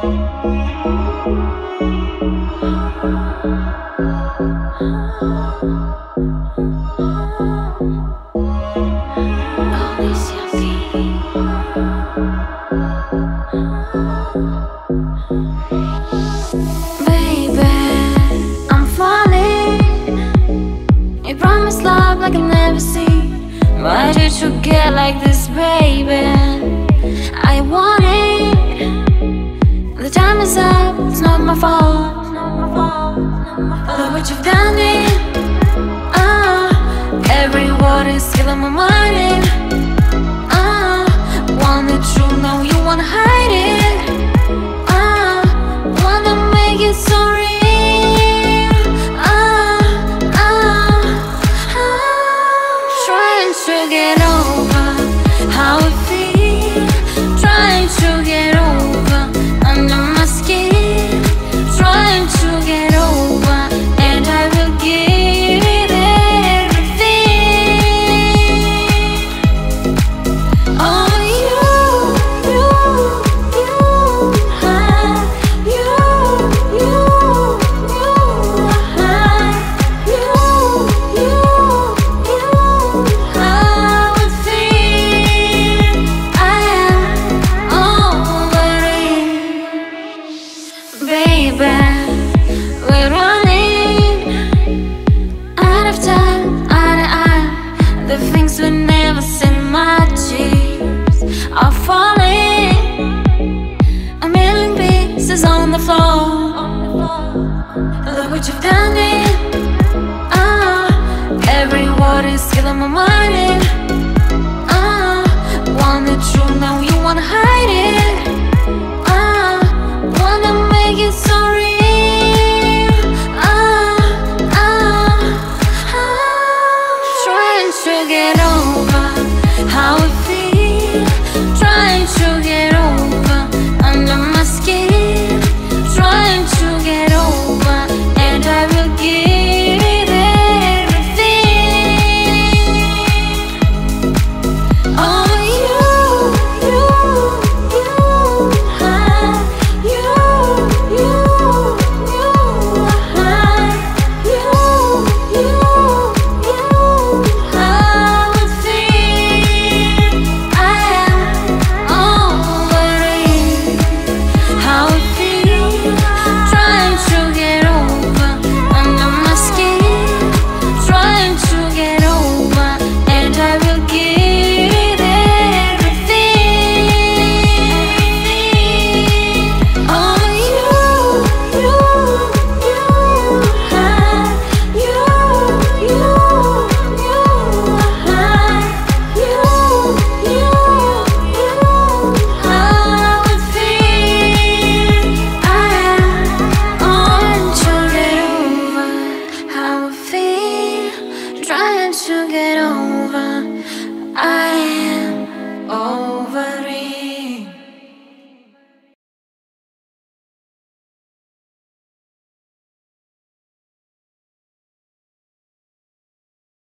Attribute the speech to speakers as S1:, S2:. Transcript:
S1: Baby, I'm falling. You promised love like I've never seen. Why did you get like this, baby? I want it. The time is up, it's not my fault. Look what you've done it. Every word is killing my mind. Want it true, now you wanna hide it. Wanna make it so real. Trying to get over how it feels. Trying to get over under my skin. Trying to get over, and I will give it everything. Oh, we're running out of time, out of eye. The things we never said, my tears are falling. A million pieces on the floor. Look what you've done it. Every word is killing my mind.